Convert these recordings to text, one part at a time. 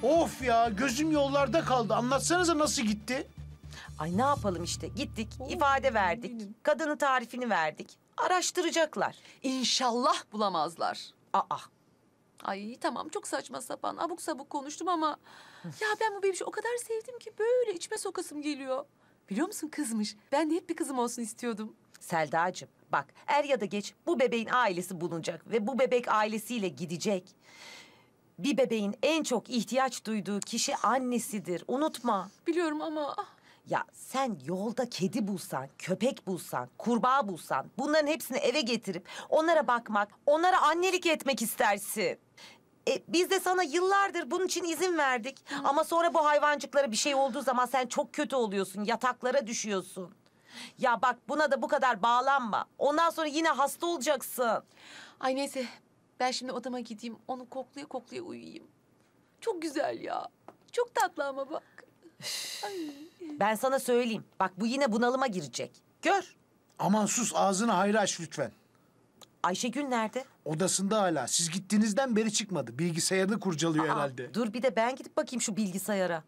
Of ya, gözüm yollarda kaldı. Anlatsanıza nasıl gitti? Ay ne yapalım işte, gittik, ifade verdik, kadının tarifini verdik. Araştıracaklar. İnşallah bulamazlar. Aa, Ay tamam, çok saçma sapan, abuk sabuk konuştum ama... ya ben bu bebişi o kadar sevdim ki böyle içime sokasım geliyor. Biliyor musun, kızmış. Ben de hep bir kızım olsun istiyordum. Selda'cığım bak, er ya da geç bu bebeğin ailesi bulunacak ve bu bebek ailesiyle gidecek. Bir bebeğin en çok ihtiyaç duyduğu kişi annesidir, unutma. Biliyorum ama... Ya sen yolda kedi bulsan, köpek bulsan, kurbağa bulsan... bunların hepsini eve getirip onlara bakmak, onlara annelik etmek istersin. Biz de sana yıllardır bunun için izin verdik. Ama sonra bu hayvancıklara bir şey olduğu zaman sen çok kötü oluyorsun, yataklara düşüyorsun. Ya bak, buna da bu kadar bağlanma. Ondan sonra yine hasta olacaksın. Ay neyse, ben şimdi odama gideyim, onu koklaya koklaya uyuyayım. Çok güzel ya. Çok tatlı ama bak. Ay. Ben sana söyleyeyim. Bak, bu yine bunalıma girecek. Gör. Aman sus, ağzını hayra aç lütfen. Ayşegül nerede? Odasında hala. Siz gittiğinizden beri çıkmadı. Bilgisayarını kurcalıyor herhalde. Dur bir de ben gidip bakayım şu bilgisayara.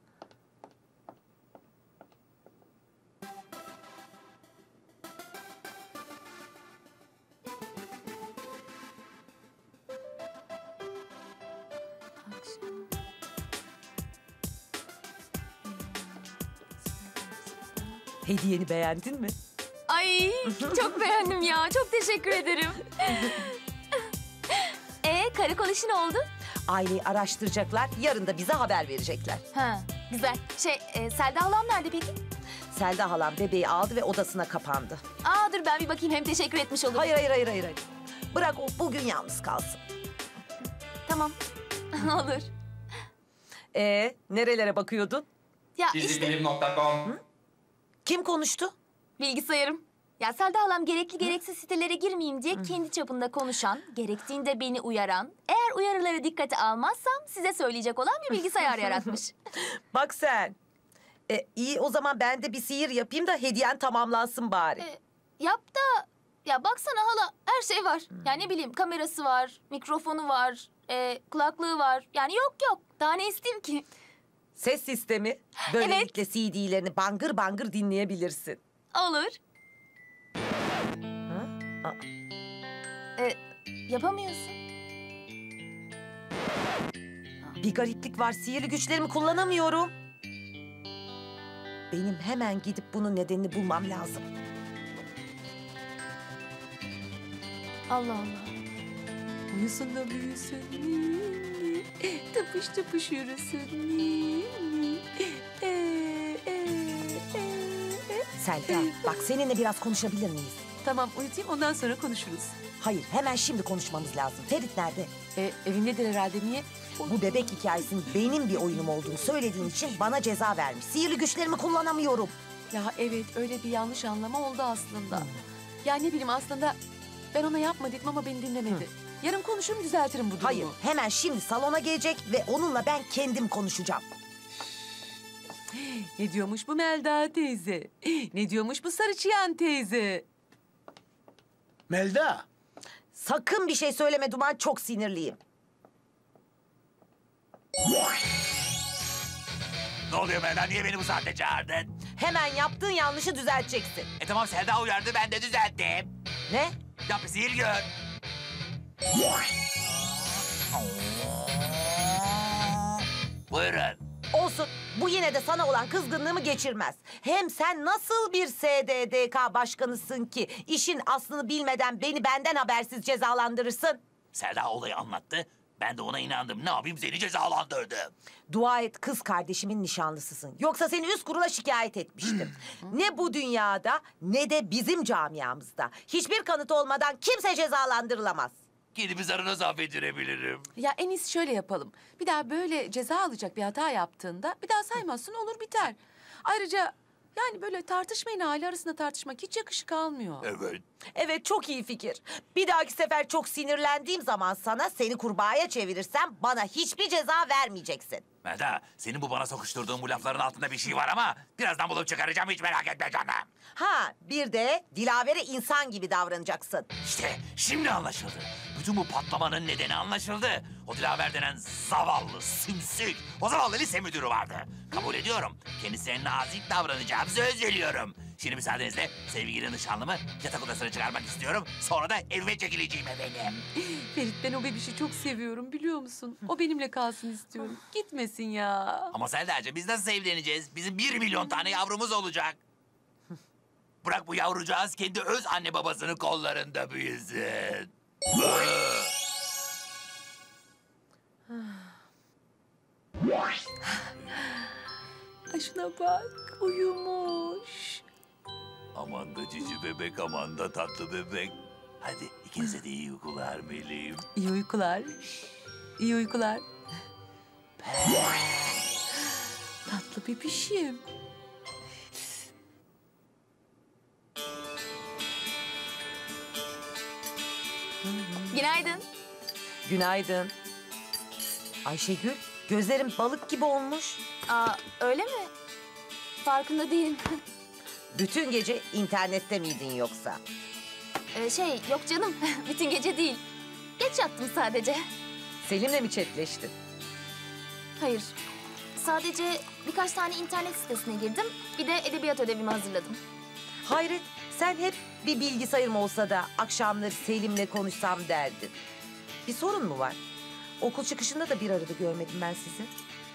Hediyeni beğendin mi? Ay çok beğendim ya. Çok teşekkür ederim. Karakol işi ne oldu? Aileyi araştıracaklar, yarın da bize haber verecekler. Ha, güzel. Selda halam nerede peki? Selda halam bebeği aldı ve odasına kapandı. Dur ben bir bakayım, hem teşekkür etmiş olurum. Hayır. Bırak o bugün yalnız kalsın. Tamam. Olur. Nerelere bakıyordun? Ya işte Çizgibilim.com. Kim konuştu? bilgisayarım. Ya Selda halam gerekli gereksiz sitelere girmeyeyim diye kendi çapında konuşan, gerektiğinde beni uyaran, eğer uyarıları dikkate almazsam size söyleyecek olan bir bilgisayar yaratmış. Bak sen. İyi, o zaman ben de bir sihir yapayım da hediyen tamamlansın bari. Yap da, ya baksana hala, her şey var. Yani ne bileyim, kamerası var, mikrofonu var, kulaklığı var. Yani yok. Daha ne isteyeyim ki? Ses sistemi. Böylelikle CD'lerini bangır bangır dinleyebilirsin. Olur. Yapamıyorsun. Bir gariplik var. Sihirli güçlerimi kullanamıyorum. Benim hemen gidip bunun nedenini bulmam lazım. Allah Allah. Uyusun da büyüsün ninni, tıpış tıpış yürüsün ninni. Selda, bak seninle biraz konuşabilir miyiz? Tamam, uyutayım, ondan sonra konuşuruz. Hayır, hemen şimdi konuşmamız lazım. Ferit nerede? Evindedir herhalde, niye? Bu bebek hikayesinin benim bir oyunum olduğunu söylediğin için bana ceza vermiş. Sihirli güçlerimi kullanamıyorum. Ya evet, öyle bir yanlış anlama oldu aslında. Ya ne bileyim, aslında ben ona yapma dedim ama beni dinlemedi. Yarın konuşurum, düzeltirim bu durumu. Hayır, hemen şimdi salona gelecek ve onunla ben kendim konuşacağım. Ne diyormuş bu Melda teyze? Ne diyormuş bu Sarıçıyan teyze? Melda. Sakın bir şey söyleme Duman, çok sinirliyim. Ne oluyor Melda? Niye beni bu saatte çağırdın? Hemen yaptığın yanlışı düzelteceksin. Tamam, Selda uyardı, ben de düzelttim. Ne? Yap bir sihir gör. Buyurun. Olsun, bu yine de sana olan kızgınlığımı geçirmez. Hem sen nasıl bir SDDK başkanısın ki işin aslını bilmeden beni benden habersiz cezalandırırsın? Selda olayı anlattı. Ben de ona inandım. Ne yapayım, seni cezalandırdım. Dua et kız kardeşimin nişanlısısın. Yoksa seni üst kurula şikayet etmiştim. Ne bu dünyada ne de bizim camiamızda hiçbir kanıt olmadan kimse cezalandırılamaz. Kendimi zarına affettirebilirim. Ya en iyisi şöyle yapalım. Bir daha böyle ceza alacak bir hata yaptığında bir daha saymazsın, olur biter. Ayrıca yani böyle tartışmayın, aile arasında tartışmak hiç yakışık almıyor. Evet. Evet, çok iyi fikir. Bir dahaki sefer çok sinirlendiğim zaman seni kurbağaya çevirirsem bana hiçbir ceza vermeyeceksin. Melda, senin bu bana sokuşturduğun bu lafların altında bir şey var ama birazdan bulup çıkaracağım, hiç merak etme canım. Ha bir de Dilaver'e insan gibi davranacaksın. İşte şimdi anlaşıldı. Bütün bu patlamanın nedeni anlaşıldı. O Dilaver denen zavallı, sümsük, o zavallı lise müdürü vardı. Kabul ediyorum. Kendisine nazik davranacağım, söz veriyorum. Şimdi müsaadenizle sevgili nişanlımı yatak odasına çıkarmak istiyorum. Sonra da evime çekileceğim efendim. Ferit, ben o bebişi çok seviyorum biliyor musun? O benimle kalsın istiyorum. Gitmesin ya. Ama Selda'cığım biz nasıl evleneceğiz? Bizim 1 milyon tane yavrumuz olacak. Bırak bu yavrucağız kendi öz anne babasının kollarında büyüsün. Ay şuna bak, uyumuş. Aman da cici bebek, aman da tatlı bebek. Hadi ikinize de iyi uykular meleğim. İyi uykular. İyi uykular. Tatlı bebişim. Günaydın. Günaydın. Ayşegül, gözlerim balık gibi olmuş. Aa, öyle mi? Farkında değilim. Bütün gece internette miydin yoksa? Yok canım. Bütün gece değil. Geç yattım sadece. Selim'le mi chatleştin? Hayır. Sadece birkaç tane internet sitesine girdim. Bir de edebiyat ödevimi hazırladım. Hayret, sen hep bir bilgisayarım olsa da akşamları Selim'le konuşsam derdin. Bir sorun mu var? Okul çıkışında da bir arada görmedim ben sizi.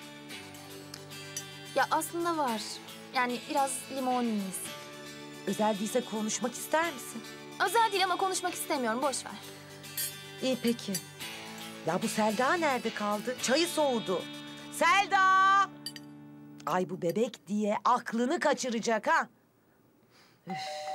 Ya aslında var. Yani biraz limoniyiz. Özel değilse konuşmak ister misin? Özel değil ama konuşmak istemiyorum. Boş ver. İyi peki. Ya bu Selda nerede kaldı? Çayı soğudu. Selda! Ay bu bebek diye aklını kaçıracak ha. Üf.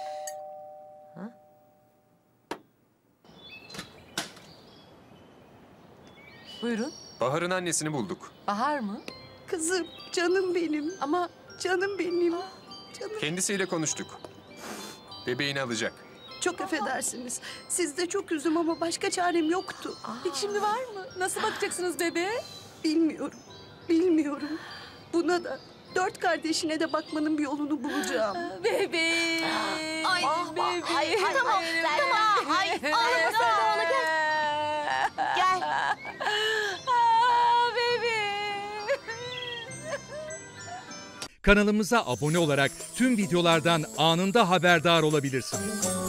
Buyurun. Bahar'ın annesini bulduk. Bahar mı? Kızım, canım benim, Ama canım benim. Canım. Kendisiyle konuştuk. Bebeğini alacak. Çok affedersiniz. Siz de çok üzüm ama başka çarem yoktu. peki şimdi var mı? Nasıl bakacaksınız bebeğe? Bilmiyorum, bilmiyorum. Buna da, 4 kardeşine de bakmanın bir yolunu bulacağım. Bebeğim. Ay, bebeğim. ay, tamam, tamam. Ay, ağlama Selda hala gel. Gel. Bebeğim. Kanalımıza abone olarak tüm videolardan anında haberdar olabilirsiniz.